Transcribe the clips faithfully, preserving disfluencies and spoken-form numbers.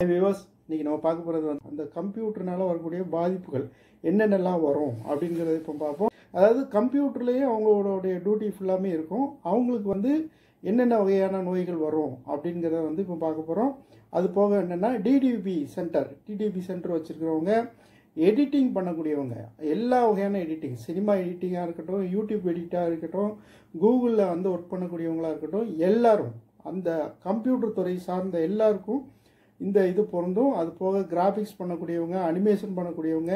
Viewers, இன்னைக்கு நம்ம பார்க்க போகிறது வந்து அந்த கம்ப்யூட்டர்னால வரக்கூடிய பாதிப்புகள் என்னென்னலாம் வரும் அப்படிங்கிறத இப்போ பார்ப்போம். அதாவது கம்ப்யூட்டர்லேயே அவங்களுடைய டியூட்டி ஃபுல்லாமே இருக்கும். அவங்களுக்கு வந்து என்னென்ன வகையான நோய்கள் வரும் அப்படிங்கிறத வந்து இப்போ பார்க்க போகிறோம். அது போக என்னென்னா டிடிபி சென்டர் டிடிபி சென்டர் வச்சுருக்கிறவங்க, எடிட்டிங் பண்ணக்கூடியவங்க, எல்லா வகையான எடிட்டிங், சினிமா எடிட்டிங்காக இருக்கட்டும், யூடியூப் எடிட்டாக இருக்கட்டும், கூகுளில் வந்து ஒர்க் பண்ணக்கூடியவங்களாக இருக்கட்டும், எல்லாரும் அந்த கம்ப்யூட்டர் துறை சார்ந்த எல்லாருக்கும் இந்த இது பொருந்தும். அது போக கிராஃபிக்ஸ் பண்ணக்கூடியவங்க, அனிமேஷன் பண்ணக்கூடியவங்க,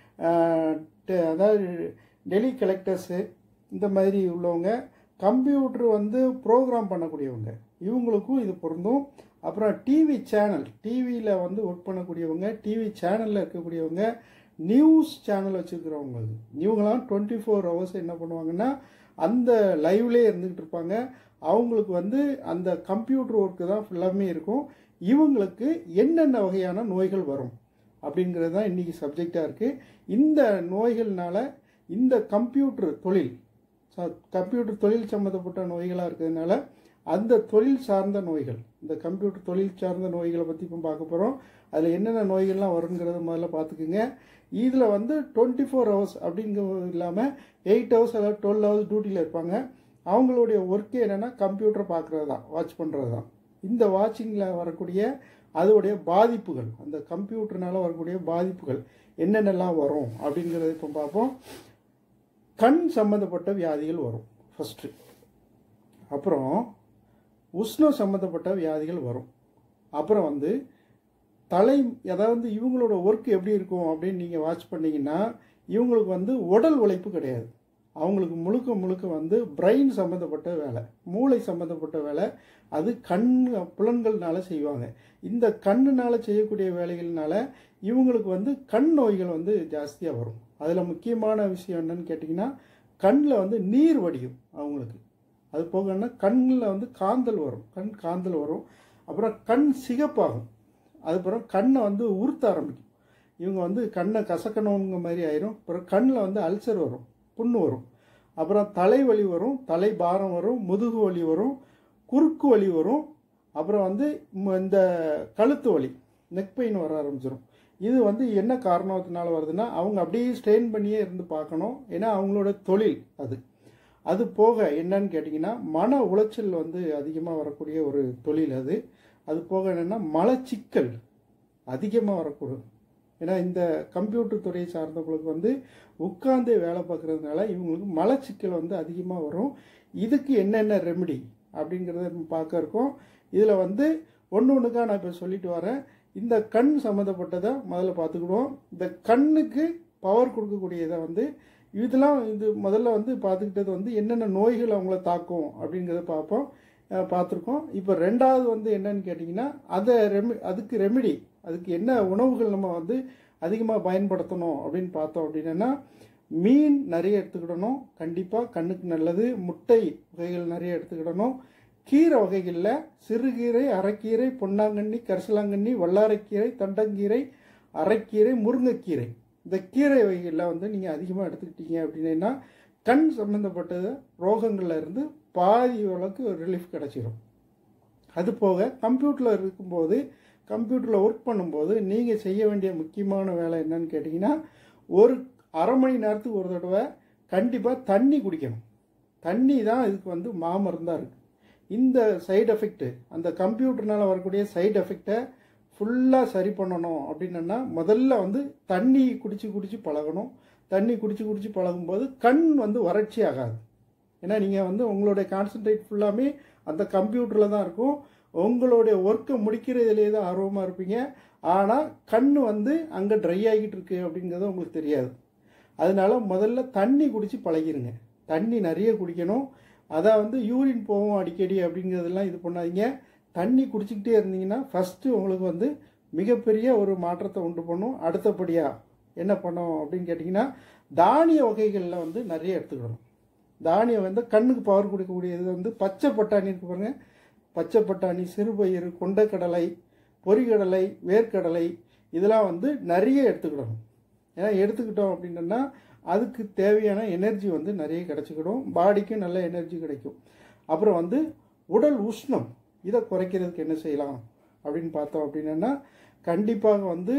அதாவது டெலி கலெக்டர்ஸு, இந்த மாதிரி உள்ளவங்க, கம்ப்யூட்டர் வந்து ப்ரோக்ராம் பண்ணக்கூடியவங்க, இவங்களுக்கும் இது பொருந்தும். அப்புறம் டிவி சேனல், டிவியில் வந்து ஒர்க் பண்ணக்கூடியவங்க, டிவி சேனலில் இருக்கக்கூடியவங்க, நியூஸ் சேனல் வச்சுருக்கிறவங்க, இவங்களாம் டுவெண்ட்டி ஃபோர் ஹவர்ஸ் என்ன பண்ணுவாங்கன்னா அந்த லைவ்லேயே இருந்துக்கிட்டு இருப்பாங்க. அவங்களுக்கு வந்து அந்த கம்ப்யூட்டர் ஒர்க்கு தான் ஃபுல்லாமே இருக்கும். இவங்களுக்கு என்னென்ன வகையான நோய்கள் வரும் அப்படிங்கிறது தான் இன்றைக்கி சப்ஜெக்டாக இருக்குது. இந்த நோய்கள்னால இந்த கம்ப்யூட்டர் தொழில் கம்ப்யூட்டர் தொழில் சம்மந்தப்பட்ட நோய்களாக இருக்கிறதுனால அந்த தொழில் சார்ந்த நோய்கள், இந்த கம்ப்யூட்டர் தொழில் சார்ந்த நோய்களை பற்றி இப்போ பார்க்க போகிறோம். அதில் என்னென்ன நோய்கள்லாம் வருங்கிறத முதல்ல பார்த்துக்குங்க. இதில் வந்து டுவெண்ட்டி ஃபோர் ஹவர்ஸ் அப்படிங்கிறது இல்லாமல் எயிட் ஹவர்ஸ் அல்லது டுவெல் ஹவர்ஸ் டியூட்டியில் இருப்பாங்க. அவங்களுடைய ஒர்க்கு என்னென்னா கம்ப்யூட்டரை பார்க்குறது தான், வாட்ச் பண்ணுறது தான். இந்த வாட்சிங்கில் வரக்கூடிய அதோடைய பாதிப்புகள், அந்த கம்ப்யூட்டர்னால வரக்கூடிய பாதிப்புகள் என்னென்னலாம் வரும் அப்படிங்கிறத இப்போ பார்ப்போம். கண் சம்மந்தப்பட்ட வியாதிகள் வரும் ஃபஸ்ட்டு. அப்புறம் உஷ்ணம் சம்மந்தப்பட்ட வியாதிகள் வரும். அப்புறம் வந்து தலை, அதாவது இவங்களோட ஒர்க் எப்படி இருக்கும் அப்படின்னு நீங்கள் வாட்ச் பண்ணிங்கன்னா இவங்களுக்கு வந்து உடல் உழைப்பு கிடையாது. அவங்களுக்கு முழுக்க முழுக்க வந்து பிரெயின் சம்மந்தப்பட்ட வேலை, மூளை சம்மந்தப்பட்ட வேலை. அது கண் புலன்கள்னால செய்வாங்க. இந்த கண்ணுனால செய்யக்கூடிய வேலைகள்னால இவங்களுக்கு வந்து கண் நோய்கள் வந்து ஜாஸ்தியாக வரும். அதில் முக்கியமான விஷயம் என்னன்னு கேட்டிங்கன்னா கண்ணில் வந்து நீர் வடியும் அவங்களுக்கு. அது போகன்னா கண்ணில் வந்து காந்தல் வரும், கண் காந்தல் வரும். அப்புறம் கண் சிகப்பாகும். அதுக்கப்புறம் கண்ணை வந்து உறுத்த ஆரம்பிக்கும். இவங்க வந்து கண்ணை கசக்கணுங்கிற மாதிரி ஆயிரும். அப்புறம் கண்ணில் வந்து அல்சர் வரும், புண்ணு வரும். அப்புறம் தலைவலி வரும், தலை பாரம் வரும், முதுகு வலி வரும், குறுக்கு வலி வரும். அப்புறம் வந்து இந்த கழுத்து வலி, நெக் பெயின் வர ஆரம்பிச்சிடும். இது வந்து என்ன காரணத்தினால வருதுன்னா அவங்க அப்படியே ஸ்ட்ரெயின் பண்ணியே இருந்து பார்க்கணும். ஏன்னா அவங்களோட தொழில் அது. அது போக என்னன்னு கேட்டிங்கன்னா மன உளைச்சல் வந்து அதிகமாக வரக்கூடிய ஒரு தொழில் அது. அது போக என்னென்னா மலச்சிக்கல் அதிகமாக வரக்கூடும். ஏன்னா இந்த கம்ப்யூட்டர் துறையை சார்ந்தவங்களுக்கு வந்து உட்கார்ந்து வேலை பார்க்குறதுனால இவங்களுக்கு மலச்சிக்கல் வந்து அதிகமாக வரும். இதுக்கு என்னென்ன ரெமெடி அப்படிங்கிறத நம்ம பார்க்க இருக்கோம். இதில் வந்து ஒன்று ஒன்றுக்காக நான் இப்போ சொல்லிட்டு வரேன். இந்த கண் சம்மந்தப்பட்டதை முதல்ல பார்த்துக்கிடுவோம். இந்த கண்ணுக்கு பவர் கொடுக்கக்கூடியதை வந்து இதெல்லாம் இது முதல்ல வந்து பார்த்துக்கிட்டது வந்து என்னென்ன நோய்கள் அவங்கள தாக்கும் அப்படிங்கிறத பார்ப்போம், பார்த்துருக்கோம். இப்போ ரெண்டாவது வந்து என்னன்னு கேட்டிங்கன்னா அதை ரெமி அதுக்கு ரெமெடி, அதுக்கு என்ன உணவுகள் நம்ம வந்து அதிகமாக பயன்படுத்தணும் அப்படின்னு பார்த்தோம். அப்படின்னா மீன் நிறைய எடுத்துக்கிடணும், கண்டிப்பாக கண்ணுக்கு நல்லது. முட்டை வகைகள் நிறைய எடுத்துக்கிடணும். கீரை வகைகளில் சிறுகீரை, அரைக்கீரை, பொன்னாங்கண்ணி, கரிசலாங்கண்ணி, வல்லாரைக்கீரை, தண்டங்கீரை, அரைக்கீரை, முருங்கைக்கீரை, இந்த கீரை வகைகளில் வந்து நீங்கள் அதிகமாக எடுத்துக்கிட்டீங்க அப்படின்னா கண் சம்மந்தப்பட்ட ரோகங்களில் இருந்து பாதி அளவுக்கு ரிலீஃப் கிடச்சிடும். அது போக கம்ப்யூட்டரில் இருக்கும்போது, கம்ப்யூட்டரில் ஒர்க் பண்ணும்போது நீங்கள் செய்ய வேண்டிய முக்கியமான வேலை என்னன்னு கேட்டிங்கன்னா ஒரு அரை மணி நேரத்துக்கு ஒரு தடவை கண்டிப்பாக தண்ணி குடிக்கணும். தண்ணி தான் இதுக்கு வந்து மாமருந்தாக இருக்குது. இந்த சைடு எஃபெக்ட்டு, அந்த கம்ப்யூட்டர்னால் வரக்கூடிய சைடு எஃபெக்டை ஃபுல்லாக சரி பண்ணணும் அப்படின்னா முதல்ல வந்து தண்ணி குடித்து குடித்து பழகணும். தண்ணி குடித்து குடித்து பழகும்போது கண் வந்து வறட்சி ஆகாது. ஏன்னா நீங்கள் வந்து உங்களுடைய கான்சன்ட்ரேட் ஃபுல்லாமே அந்த கம்ப்யூட்டரில் தான் இருக்கும். உங்களுடைய ஒர்க்கை முடிக்கிறதுலே தான் ஆர்வமாக இருப்பீங்க. ஆனால் கண் வந்து அங்கே ட்ரை ஆகிட்டு இருக்கு அப்படிங்கிறது உங்களுக்கு தெரியாது. அதனால முதல்ல தண்ணி குடித்து பழகிருங்க. தண்ணி நிறைய குடிக்கணும். அதான் வந்து யூரின் போவோம் அடிக்கடி அப்படிங்கிறதெல்லாம் இது பண்ணாதீங்க. தண்ணி குடிச்சிக்கிட்டே இருந்தீங்கன்னா ஃபஸ்ட்டு உங்களுக்கு வந்து மிகப்பெரிய ஒரு மாற்றத்தை உண்டு பண்ணும். அடுத்தபடியாக என்ன பண்ணோம் அப்படின்னு கேட்டிங்கன்னா தானிய வகைகளில் வந்து நிறைய எடுத்துக்கிடணும். தானியம் வந்து கண்ணுக்கு பவர் கொடுக்கக்கூடியது வந்து பச்சை பட்டாணி இருக்கு பாருங்கள். பச்சை பட்டாணி, சிறுபயிறு, கொண்டைக்கடலை, பொரிகடலை, வேர்க்கடலை, இதெல்லாம் வந்து நிறைய எடுத்துக்கிடணும். ஏன்னா எடுத்துக்கிட்டோம் அப்படின்னா அதுக்கு தேவையான எனர்ஜி வந்து நிறைய கிடச்சிக்கிடும், பாடிக்கும் நல்ல எனர்ஜி கிடைக்கும். அப்புறம் வந்து உடல் உஷ்ணம், இதை குறைக்கிறதுக்கு என்ன செய்யலாம் அப்படின்னு பார்த்தோம் அப்படின்னா கண்டிப்பாக வந்து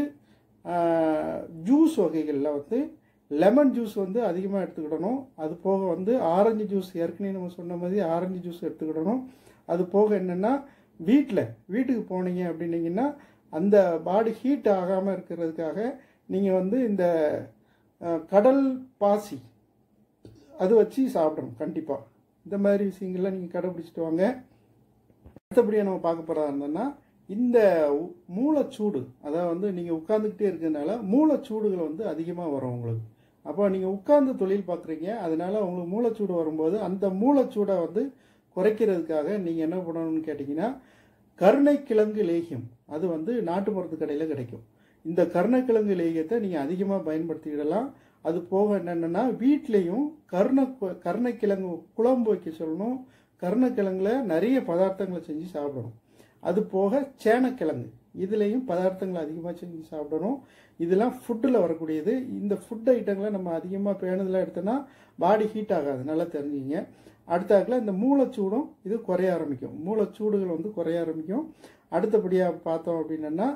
ஜூஸ் வகைகளில் வந்து லெமன் ஜூஸ் வந்து அதிகமாக எடுத்துக்கிடணும். அது போக வந்து ஆரஞ்சு ஜூஸ், ஏற்கனவே நம்ம சொன்ன மாதிரி ஆரஞ்சு ஜூஸ் எடுத்துக்கிடணும். அது போக என்னென்னா வீட்டில் வீட்டுக்கு போனீங்க அப்படின்னீங்கன்னா அந்த பாடி ஹீட் ஆகாமல் இருக்கிறதுக்காக நீங்கள் வந்து இந்த கடல் பாசி அது வச்சு சாப்பிடணும் கண்டிப்பாக. இந்த மாதிரி விஷயங்கள்லாம் நீங்கள் கடைப்பிடிச்சிட்டு வாங்க. அடுத்தபடியாக நம்ம பார்க்க போகிறதா இருந்தோன்னா இந்த மூளைச்சூடு, அதாவது வந்து நீங்கள் உட்காந்துக்கிட்டே இருக்கிறதுனால மூளைச்சூடுகளை வந்து அதிகமாக வரும் உங்களுக்கு. அப்போ நீங்கள் உட்கார்ந்து தொழில் பார்க்குறீங்க, அதனால் உங்களுக்கு மூளைச்சூடு வரும்போது அந்த மூளைச்சூடை வந்து குறைக்கிறதுக்காக நீங்கள் என்ன பண்ணணும்னு கேட்டிங்கன்னா கருணைக்கிழங்கு லேகியம், அது வந்து நாட்டு மருந்து கடையில் கிடைக்கும். இந்த கருணைக்கிழங்கு லேகியத்தை நீங்கள் அதிகமாக பயன்படுத்திக்கிடலாம். அது போக என்னென்னா வீட்லேயும் கருணை கருணைக்கிழங்கு குழம்பு வைக்க சொல்லணும். கருணைக்கிழங்குல நிறைய பதார்த்தங்களை செஞ்சு சாப்பிடணும். அது போக சேனக்கிழங்கு, இதுலேயும் பதார்த்தங்களை அதிகமாக செஞ்சு சாப்பிடணும். இதெல்லாம் ஃபுட்டில் வரக்கூடியது. இந்த ஃபுட் ஐட்டங்களை நம்ம அதிகமாக பேணுதலாக எடுத்தோன்னா பாடி ஹீட் ஆகாது, நல்லா தெரிஞ்சுங்க. அடுத்தாக்கில் இந்த மூளைச்சூடும் இது குறைய ஆரம்பிக்கும், மூளைச்சூடுகள் வந்து குறைய ஆரம்பிக்கும். அடுத்தபடியாக பார்த்தோம் அப்படின்னா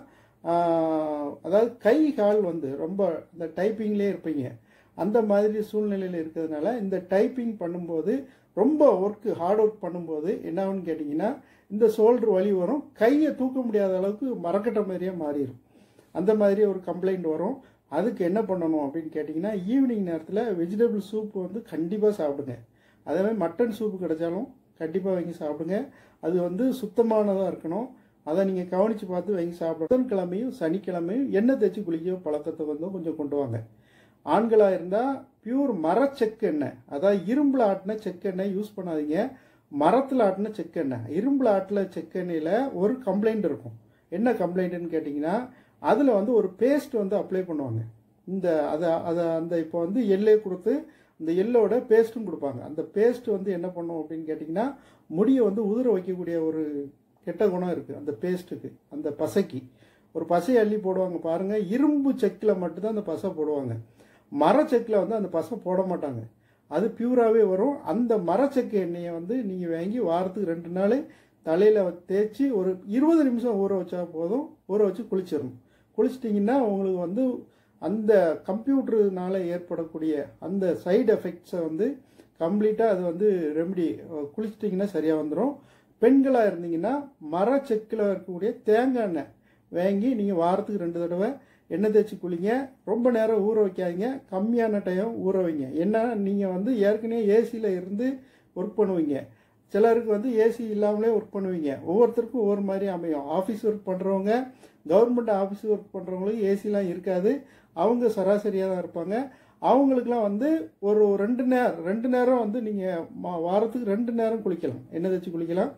அதாவது கை கால் வந்து ரொம்ப இந்த டைப்பிங்லேயே இருப்பீங்க, அந்த மாதிரி சூழ்நிலையில் இருக்கிறதுனால இந்த டைப்பிங் பண்ணும்போது ரொம்ப ஒர்க்கு ஹார்ட் ஒர்க் பண்ணும்போது என்னாகுன்னு கேட்டிங்கன்னா இந்த ஷோல்டர் வலி வரும், கையை தூக்க முடியாத அளவுக்கு மரக்கட்ட மாதிரியே மாறிடும். அந்த மாதிரி ஒரு கம்ப்ளைண்ட் வரும். அதுக்கு என்ன பண்ணணும் அப்படின்னு கேட்டிங்கன்னா ஈவினிங் நேரத்தில் வெஜிடபிள் சூப் வந்து கண்டிப்பாக சாப்பிடுங்க. அதே மாதிரி மட்டன் சூப்பு கிடைச்சாலும் கண்டிப்பாக வாங்கி சாப்பிடுங்க. அது வந்து சுத்தமானதாக இருக்கணும், அதை நீங்கள் கவனித்து பார்த்து வாங்கி சாப்பிடணும். புதன்கிழமையும் சனிக்கிழமையும் எண்ணெய் தேய்ச்சி குளிக்க பழக்கத்தை வந்து கொஞ்சம் கொண்டு வாங்க. ஆண்களாக இருந்தால் பியூர் மரச்செக்கு எண்ணெய், அதாவது இரும்பில் ஆட்டின செக்கெண்ணெய் யூஸ் பண்ணாதீங்க. மரத்தில் ஆட்டின செக்கெண்ணெய், இரும்பில் ஆட்டின செக்கெண்ணெயில் ஒரு கம்ப்ளைண்ட் இருக்கும். என்ன கம்ப்ளைண்ட்டுன்னு கேட்டிங்கன்னா அதில் வந்து ஒரு பேஸ்ட் வந்து அப்ளை பண்ணுவாங்க. இந்த அதை அதை அந்த இப்போ வந்து எல்லே கொடுத்து இந்த எல்லோட பேஸ்ட்டும் கொடுப்பாங்க. அந்த பேஸ்ட் வந்து என்ன பண்ணும் அப்படின்னு கேட்டிங்கன்னா முடியை வந்து உதிர வைக்கக்கூடிய ஒரு கெட்ட குணம் இருக்குது அந்த பேஸ்ட்டுக்கு. அந்த பசைக்கு ஒரு பசையை அள்ளி போடுவாங்க பாருங்கள், இரும்பு செக்கில் மட்டும்தான் அந்த பசை போடுவாங்க. மரச்செக்கில் வந்து அந்த பசை போட மாட்டாங்க, அது பியூராகவே வரும். அந்த மரச்செக்கு எண்ணெயை வந்து நீங்கள் வாங்கி வாரத்துக்கு ரெண்டு நாள் தலையில் தேய்ச்சி ஒரு இருபது நிமிஷம் ஊற வச்சா போதும். ஊற வச்சு குளிச்சிடணும். குளிச்சிட்டிங்கன்னா உங்களுக்கு வந்து அந்த கம்ப்யூட்டருனால ஏற்படக்கூடிய அந்த சைடு எஃபெக்ட்ஸை வந்து கம்ப்ளீட்டாக அது வந்து ரெமெடி குளிச்சிட்டிங்கன்னா சரியாக வந்துடும். பெண்களாக இருந்தீங்கன்னா மரச்செக்கில் இருக்கக்கூடிய தேங்காய் எண்ணெய் வாங்கி நீங்கள் வாரத்துக்கு ரெண்டு தடவை எண்ணெய் தேய்ச்சி குளிங்க. ரொம்ப நேரம் ஊற வைக்காதீங்க, கம்மியான டைம் ஊற வைங்க. ஏன்னா நீங்கள் வந்து ஏற்கனவே ஏசியில் இருந்து ஒர்க் பண்ணுவீங்க, சிலருக்கு வந்து ஏசி இல்லாமலே ஒர்க் பண்ணுவீங்க. ஒவ்வொருத்தருக்கும் ஒவ்வொரு மாதிரி அமையும். ஆஃபீஸ் ஒர்க் பண்ணுறவங்க, கவர்மெண்ட் ஆஃபீஸ் ஒர்க் பண்ணுறவங்களுக்கு ஏசிலாம் இருக்காது, அவங்க சராசரியாக தான் இருப்பாங்க. அவங்களுக்குலாம் வந்து ஒரு ரெண்டு நேரம் ரெண்டு நேரம் வந்து நீங்கள் மா வாரத்துக்கு ரெண்டு நேரம் குளிக்கலாம், எண்ணெய் தேய்ச்சி குளிக்கலாம்.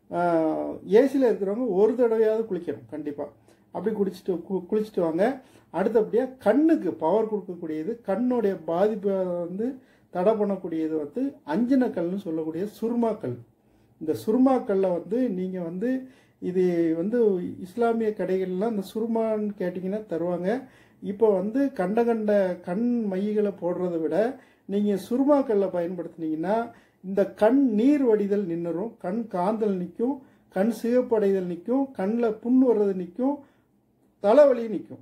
ஏசியில் இருக்கிறவங்க ஒரு தடவையாவது குளிக்கணும் கண்டிப்பாக. அப்படி குடிச்சிட்டு கு குளிச்சுட்டு வாங்க. அடுத்தபடியாக கண்ணுக்கு பவர் கொடுக்கக்கூடியது, கண்ணுடைய பாதிப்பை வந்து தடை பண்ணக்கூடியது வந்து அஞ்சனக்கல்னு சொல்லக்கூடிய சுருமாக்கல். இந்த சுருமாக்கல்ல வந்து நீங்கள் வந்து இது வந்து இஸ்லாமிய கடைகள்லாம் இந்த சுருமான்னு கேட்டிங்கன்னா தருவாங்க. இப்போ வந்து கண்ட கண்ட கண் மைகளை போடுறதை விட நீங்கள் சுருமாக்கல்ல பயன்படுத்தினீங்கன்னா இந்த கண் நீர் வடிதல் நின்றுரும், கண் காந்தல் நிற்கும், கண் சிவப்படைதல் நிற்கும், கண்ணில் புண் வர்றது நிற்கும், தலைவலி நிற்கும்.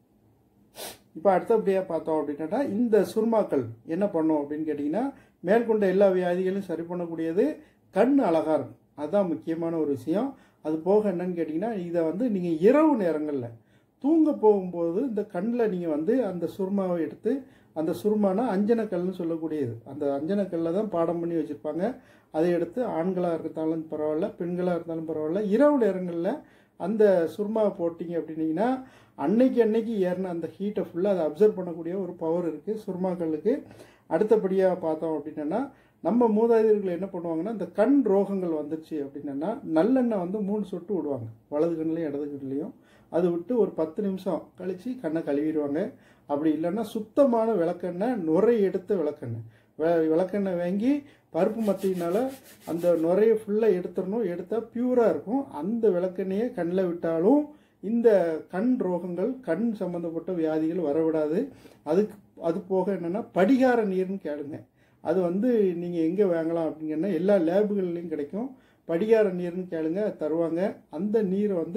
இப்போ அடுத்தபடியாக பார்த்தோம் அப்படின்னா இந்த சுருமாக்கள் என்ன பண்ணும் அப்படின்னு கேட்டிங்கன்னா மேற்கொண்ட எல்லா வியாதிகளையும் சரி பண்ணக்கூடியது, கண் அழகாக இருக்கும், அதுதான் முக்கியமான ஒரு விஷயம். அது போக என்னன்னு கேட்டிங்கன்னா இதை வந்து நீங்கள் இரவு நேரங்களில் தூங்க போகும்போது இந்த கண்ணில் நீங்கள் வந்து அந்த சுருமாவை எடுத்து, அந்த சுருமானா அஞ்சனக்கல்னு சொல்லக்கூடியது, அந்த அஞ்சனக்கல்லில் தான் பாடம் பண்ணி வச்சுருப்பாங்க. அதை எடுத்து ஆண்களாக இருந்தாலும் பரவாயில்ல, பெண்களாக இருந்தாலும் பரவாயில்ல, இரவு நேரங்களில் அந்த சுருமாவை போட்டிங்க அப்படின்னீங்கன்னா அன்னைக்கு அன்னைக்கு ஏறின அந்த ஹீட்டை ஃபுல்லாக அதை அப்சர்வ் பண்ணக்கூடிய ஒரு பவர் இருக்குது சுருமாக்களுக்கு. அடுத்தபடியாக பார்த்தோம் அப்படின்னா நம்ம மூதாதையர்கள் என்ன பண்ணுவாங்கன்னா இந்த கண் ரோகங்கள் வந்துருச்சு அப்படின்னா நல்லெண்ணெய் வந்து மூணு சொட்டு விடுவாங்க, வலது கண்ணிலையும் இடது கண்ணிலையும். அது விட்டு ஒரு பத்து நிமிஷம் கழித்து கண்ணை கழுவிடுவாங்க. அப்படி இல்லைன்னா சுத்தமான விளக்கெண்ணெய், நுரை எடுத்த விளக்கெண்ணெய் வெ விளக்கெண்ணெய் வாங்கி பருப்பு மத்தியினால் அந்த நுரையை ஃபுல்லாக எடுத்துடணும், எடுத்தால் பியூராக இருக்கும். அந்த விளக்கெண்ணெயை கண்ணில் விட்டாலும் இந்த கண் ரோகங்கள், கண் சம்மந்தப்பட்ட வியாதிகள் வரவிடாது. அதுக்கு அது போக என்னென்னா படிகார நீர்னு கேளுங்க, அது வந்து நீங்கள் எங்கே வாங்கலாம் அப்படிங்கன்னா எல்லா லேபுகள்லையும் கிடைக்கும். படிகார நீர்னு கேளுங்க, தருவாங்க. அந்த நீரை வந்து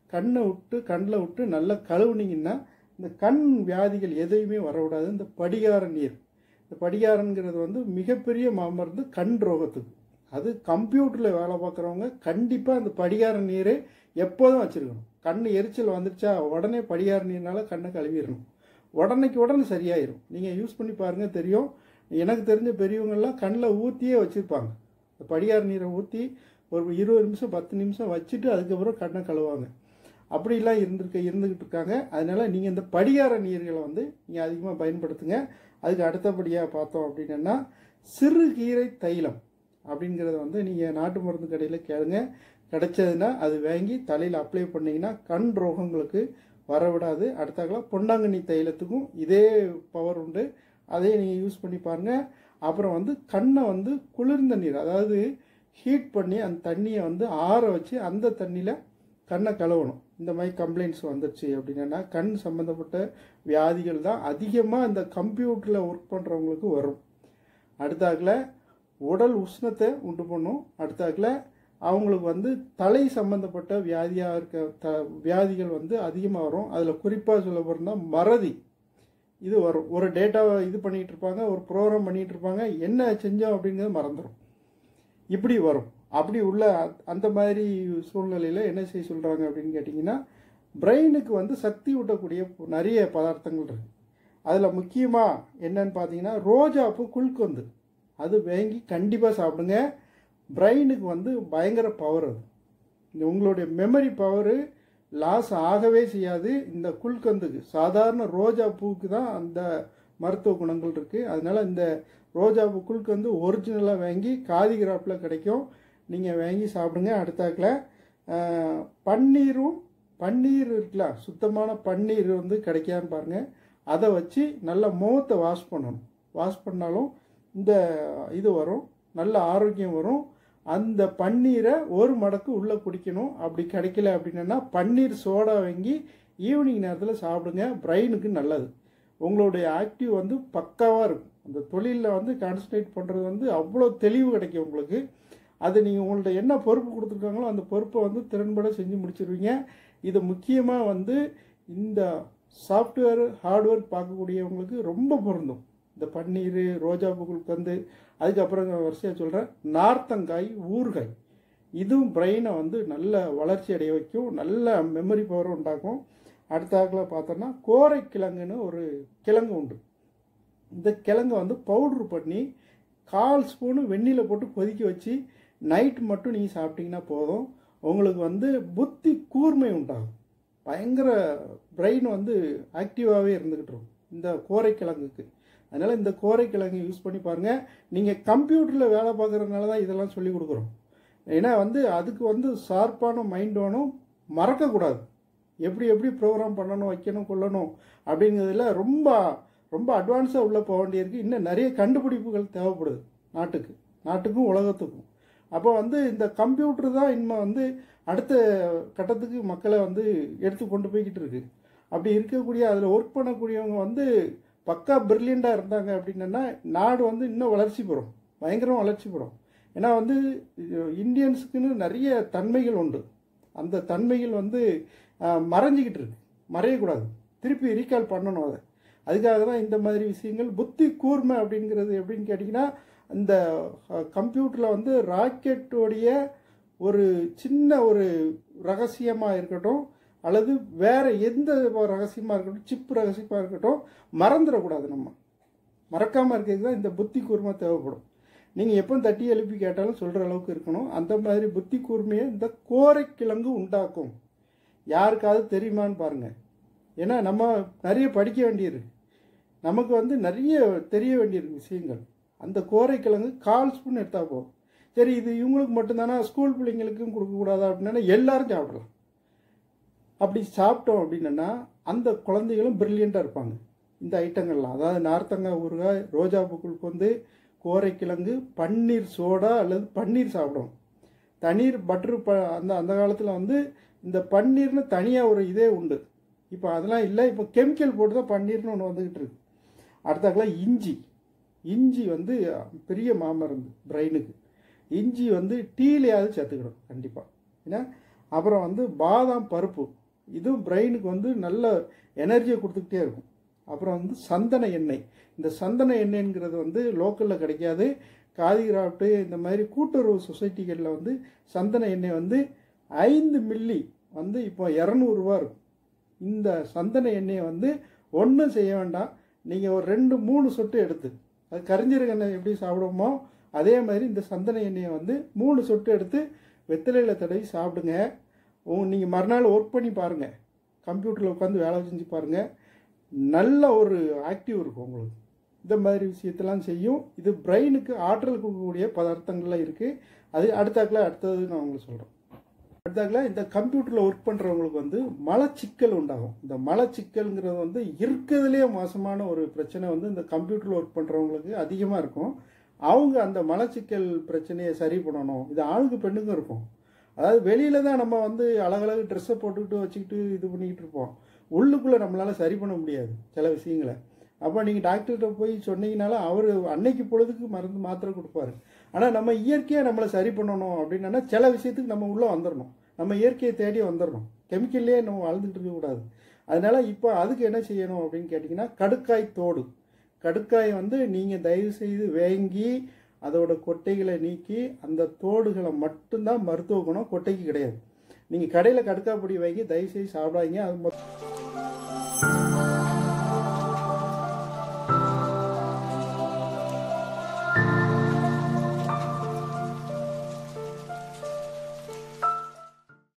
கண்ணை விட்டு கண்ணில் விட்டு நல்லா கழுவுனீங்கன்னா இந்த கண் வியாதிகள் எதையுமே வரவிடாது. இந்த படிகார நீர், இந்த படிகாரங்கிறது வந்து மிகப்பெரிய மாமருந்து கண் ரோகத்துக்கு. அது கம்ப்யூட்டரில் வேலை பார்க்குறவங்க கண்டிப்பாக அந்த படிகார நீரை எப்போதும் வச்சுருக்கணும். கண் எரிச்சல் வந்துருச்சா உடனே படிகார நீர்னால கண்ணை கழுவிடணும். உடனேக்கு உடனே சரியாயிடும். நீங்கள் யூஸ் பண்ணி பாருங்கள் தெரியும். எனக்கு தெரிஞ்ச பெரியவங்கள்லாம் கண்ணில் ஊற்றியே வச்சுருப்பாங்க. இந்த படிகார நீரை ஊற்றி ஒரு இருபது நிமிஷம் பத்து நிமிஷம் வச்சுட்டு அதுக்கப்புறம் கண்ணை கழுவாங்க. அப்படிலாம் இருந்திருக்க இருந்துக்கிட்டு இருக்காங்க. அதனால் நீங்கள் இந்த படிகார நீர்களை வந்து நீங்கள் அதிகமாக பயன்படுத்துங்க. அதுக்கு அடுத்தபடியாக பார்த்தோம் அப்படின்னா சிறுகீரை தைலம் அப்படிங்கிறத வந்து நீங்கள் நாட்டு மருந்து கடையில் கேளுங்க. கிடைச்சதுன்னா அது வாங்கி தலையில் அப்ளை பண்ணிங்கன்னா கண் ரோகங்களுக்கு வரவிடாது. அடுத்தாக்கலாம் பொன்னாங்கண்ணி தைலத்துக்கும் இதே பவர் உண்டு. அதையே நீங்கள் யூஸ் பண்ணி பாருங்கள். அப்புறம் வந்து கண்ணை வந்து குளிர்ந்த நீர், அதாவது ஹீட் பண்ணி அந்த தண்ணியை வந்து ஆற வச்சு அந்த தண்ணியில் கண்ணை கழுவணும். இந்த மாதிரி கம்ப்ளைண்ட்ஸ் வந்துடுச்சு அப்படின்னா கண் சம்மந்தப்பட்ட வியாதிகள் தான் அதிகமாக இந்த கம்ப்யூட்டரில் ஒர்க் பண்ணுறவங்களுக்கு வரும். அடுத்தாக்கில் உடல் உஷ்ணத்தை உண்டு பண்ணும். அடுத்தாக்கில் அவங்களுக்கு வந்து தலை சம்மந்தப்பட்ட வியாதியாக இருக்க த வியாதிகள் வந்து அதிகமாக வரும். அதில் குறிப்பாக சொல்ல போகிறோம்னா மறதி இது வரும். ஒரு டேட்டாவை இது பண்ணிகிட்டு இருப்பாங்க, ஒரு ப்ரோக்ராம் பண்ணிகிட்டு இருப்பாங்க, என்ன செஞ்சோம் அப்படிங்கிறது மறந்துடும். இப்படி வரும். அப்படி உள்ள அந்த மாதிரி சூழ்நிலையில் என்ன செய்ய சொல்கிறாங்க அப்படின்னு கேட்டிங்கன்னா பிரெயினுக்கு வந்து சக்தி ஊட்டக்கூடிய நிறைய பதார்த்தங்கள் இருக்குது. அதில் முக்கியமாக என்னன்னு பார்த்தீங்கன்னா ரோஜாப்பூ குல்கந்து அது வாங்கி கண்டிப்பாக சாப்பிடுங்க. பிரெயினுக்கு வந்து பயங்கர பவர். அது உங்களுடைய மெமரி பவரு லாஸ் ஆகவே செய்யாது. இந்த குல்கந்துக்கு சாதாரண ரோஜா பூவுக்கு தான் அந்த மருத்துவ குணங்கள் இருக்குது. அதனால் இந்த ரோஜா பூ குல்கந்து ஒரிஜினலாக வாங்கி காதி கிராப்பில் கிடைக்கும், நீங்கள் வாங்கி சாப்பிடுங்க. அடுத்தாக்கில் பன்னீரும் பன்னீர் இருக்குல்ல, சுத்தமான பன்னீர் வந்து கிடைக்கான்னு பாருங்கள். அதை வச்சு நல்லா முகத்தை வாஷ் பண்ணணும். வாஷ் பண்ணாலும் இந்த இது வரும், நல்ல ஆரோக்கியம் வரும். அந்த பன்னீரை ஒரு மடக்கு உள்ளே குடிக்கணும். அப்படி கிடைக்கல அப்படின்னா பன்னீர் சோடா வாங்கி ஈவினிங் நேரத்தில் சாப்பிடுங்க. பிரெயினுக்கு நல்லது. உங்களுடைய ஆக்டிவ் வந்து பக்காவாக இருக்கும். அந்த தொழிலில் வந்து கான்சன்ட்ரேட் பண்ணுறது வந்து அவ்வளோ தெளிவு கிடைக்கும் உங்களுக்கு. அது நீங்கள் உங்கள்ட்ட என்ன பொறுப்பு கொடுத்துருக்காங்களோ அந்த பொறுப்பை வந்து திறன்பட செஞ்சு முடிச்சிருவீங்க. இது முக்கியமாக வந்து இந்த சாஃப்ட்வேர் ஹார்ட்வேர் பார்க்கக்கூடியவங்களுக்கு ரொம்ப பொருந்தும். இந்த பன்னீர், ரோஜா பூக்களுக்கு வந்து அதுக்கப்புறம் வரிசையாக சொல்கிறேன் நார்த்தங்காய், ஊறுகாய், இதுவும் பிரெயினை வந்து நல்ல வளர்ச்சி அடைய வைக்கும், நல்ல மெமரி பவரை உண்டாக்கும். அடுத்தாக்கில் பார்த்தோன்னா கோரை கிழங்குன்னு ஒரு கிழங்கு உண்டு. இந்த கிழங்கை வந்து பவுட்ரு பண்ணி கால் ஸ்பூனு வெந்நில போட்டு கொதிக்க வச்சு நைட் மட்டும் நீங்கள் சாப்பிட்டீங்கன்னா போதும். உங்களுக்கு வந்து புத்தி கூர்மை உண்டாகும். பயங்கர பிரெயின் வந்து ஆக்டிவாகவே இருந்துக்கிட்டு இருக்கும் இந்த கோரைக்கிழங்குக்கு. அதனால் இந்த கோரைக்கிழங்கு யூஸ் பண்ணி பாருங்கள். நீங்கள் கம்ப்யூட்டரில் வேலை பார்க்குறதுனால தான் இதெல்லாம் சொல்லி கொடுக்குறோம். ஏன்னா வந்து அதுக்கு வந்து ஷார்ப்பான மைண்ட் வேணும், மறக்கக்கூடாது. எப்படி எப்படி ப்ரோக்ராம் பண்ணணும், வைக்கணும், கொள்ளணும் அப்படிங்கிறதுல ரொம்ப ரொம்ப அட்வான்ஸாக உள்ளே போக வேண்டியிருக்கு. இன்னும் நிறைய கண்டுபிடிப்புகள் தேவைப்படுது நாட்டுக்கு, நாட்டுக்கும் உலகத்துக்கும். அப்போ வந்து இந்த கம்ப்யூட்டர் தான் இன்னும் வந்து அடுத்த கட்டத்துக்கு மக்களை வந்து எடுத்து கொண்டு போய்கிட்டு இருக்கு. அப்படி இருக்கக்கூடிய அதில் ஒர்க் பண்ணக்கூடியவங்க வந்து பக்கா பிரில்லியண்ட்டாக இருந்தாங்க அப்படின்னா நாடு வந்து இன்னும் வளர்ச்சி பெறும், பயங்கரம் வளர்ச்சி பெறும். ஏன்னா வந்து இந்தியன்ஸுக்குன்னு நிறைய தன்மைகள் உண்டு. அந்த தன்மைகள் வந்து மறைஞ்சிக்கிட்டு இருக்கு, மறையக்கூடாது, திருப்பி ரீகால் பண்ணணும். அதை அதுக்காக தான் இந்த மாதிரி விஷயங்கள். புத்தி கூர்மை அப்படிங்கிறது எப்படின்னு கேட்டிங்கன்னா இந்த கம்ப்யூட்டரில் வந்து ராக்கெட்டோடைய ஒரு சின்ன ஒரு ரகசியமாக இருக்கட்டும் அல்லது வேறு எந்த ரகசியமாக இருக்கட்டும், சிப் ரகசியமாக இருக்கட்டும், மறந்துடக்கூடாது. நம்ம மறக்காமல் இருக்கிறது தான் இந்த புத்தி கூர்மை தேவைப்படும். நீங்கள் எப்போ தட்டி எழுப்பி கேட்டாலும் சொல்கிற அளவுக்கு இருக்கணும். அந்த மாதிரி புத்தி கூர்மையை இந்த கோரைக்கிழங்கு உண்டாக்கும். யாருக்காவது தெரியுமான்னு பாருங்கள். ஏன்னா நம்ம நிறைய படிக்க வேண்டியிருக்கு, நமக்கு வந்து நிறைய தெரிய வேண்டியிருக்கு விஷயங்கள். அந்த கோரைக்கிழங்கு கால் ஸ்பூன் எடுத்தால் போகும். சரி, இது இவங்களுக்கு மட்டும்தானா, ஸ்கூல் பிள்ளைங்களுக்கும் கொடுக்கக்கூடாதா அப்படின்னா எல்லாரும் சாப்பிடலாம். அப்படி சாப்பிட்டோம் அப்படின்னா அந்த குழந்தைகளும் பிரில்லியண்ட்டாக இருப்பாங்க. இந்த ஐட்டங்கள்லாம், அதாவது நார்த்தங்காய் ஊறுகாய், ரோஜா பூக்களுக்கு வந்து கோரைக்கிழங்கு, பன்னீர் சோடா அல்லது பன்னீர் சாப்பிடும். தண்ணீர் பட்ரு ப அந்த அந்த காலத்தில் வந்து இந்த பன்னீர்னு தனியாக ஒரு இதே உண்டு. இப்போ அதெல்லாம் இல்லை, இப்போ கெமிக்கல் போட்டு தான் பன்னீர்னு ஒன்று வந்துக்கிட்டு இருக்கு. அடுத்தாக்கெல்லாம் இஞ்சி, இஞ்சி வந்து பெரிய மாமருந்து பிரெயினுக்கு. இஞ்சி வந்து டீலையாவது சேர்த்துக்கிடும் கண்டிப்பாக. ஏன்னா அப்புறம் வந்து பாதாம் பருப்பு, இதுவும் பிரெயினுக்கு வந்து நல்ல எனர்ஜியை கொடுத்துக்கிட்டே இருக்கும். அப்புறம் வந்து சந்தன எண்ணெய். இந்த சந்தன எண்ணெய்ங்கிறது வந்து லோக்கலில் கிடைக்காது. காதி கிராஃப்ட்டு இந்த மாதிரி கூட்டுறவு சொசைட்டிகளில் வந்து சந்தன எண்ணெய் வந்து ஐந்து மில்லி வந்து இப்போ இரநூறுவா இருக்கும். இந்த சந்தன எண்ணெயை வந்து ஒன்றும் செய்ய வேண்டாம், நீங்கள் ஒரு ரெண்டு மூணு சொட்டு எடுத்து, அது கரிஞ்சீரக எண்ணெய் எப்படி சாப்பிடுவோமோ அதே மாதிரி இந்த சந்தன எண்ணெயை வந்து மூணு சொட்டு எடுத்து வெத்தலையில் தடவி சாப்பிடுங்க. நீங்கள் மறுநாள் ஒர்க் பண்ணி பாருங்கள், கம்ப்யூட்டரில் உட்காந்து வேலை செஞ்சு பாருங்கள், நல்ல ஒரு ஆக்டிவ் இருக்கும் உங்களுக்கு. இந்த மாதிரி விஷயத்தெல்லாம் செய்யும். இது பிரெயினுக்கு ஆற்றல் கொடுக்கக்கூடிய பதார்த்தங்கள்லாம் இருக்குது. அது அடுத்தாக்கில் அடுத்தது நான் உங்களுக்கு சொல்கிறேன். அடுத்தாக்கில் இந்த கம்ப்யூட்டரில் ஒர்க் பண்ணுறவங்களுக்கு வந்து மலச்சிக்கல் உண்டாகும். இந்த மலச்சிக்கல்ங்கிறது வந்து இருக்கிறதுலே மோசமான ஒரு பிரச்சனை வந்து இந்த கம்ப்யூட்டரில் ஒர்க் பண்ணுறவங்களுக்கு அதிகமாக இருக்கும். அவங்க அந்த மலச்சிக்கல் பிரச்சனையை சரி பண்ணணும். இது ஆணுக்கு பெண்ணுக்கும் இருக்கும். அதாவது வெளியில் தான் நம்ம வந்து அழகழகு ட்ரெஸ்ஸை போட்டுக்கிட்டு வச்சுக்கிட்டு இது பண்ணிக்கிட்டு இருப்போம். உள்ளுக்குள்ளே நம்மளால் சரி பண்ண முடியாது சில விஷயங்களை. அப்போ நீங்கள் டாக்டர்கிட்ட போய் சொன்னீங்கனாலும் அவர் அன்னைக்கு பொழுதுக்கு மருந்து மாத்திரை கொடுப்பாரு. ஆனால் நம்ம இயற்கையாக நம்மளை சரி பண்ணணும் அப்படின்னா சில விஷயத்துக்கு நம்ம உள்ளே வந்துடணும், நம்ம இயற்கையை தேடி வந்துடணும். கெமிக்கல்லே நம்ம வாழ்ந்துட்டு இருக்கக்கூடாது. அதனால் இப்போ அதுக்கு என்ன செய்யணும் அப்படின்னு கேட்டிங்கன்னா, கடுக்காய் தோடு. கடுக்காய் வந்து நீங்கள் தயவு செய்து வேங்கி அதோட கொட்டைகளை நீக்கி அந்த தோடுகளை மட்டும்தான் மருத்துவ குணம், கொட்டைக்கு கிடையாது. நீங்கள் கடையில் கடுக்காய் பொடி வாங்கி தயவு செய்து சாப்பிடாதீங்க. அது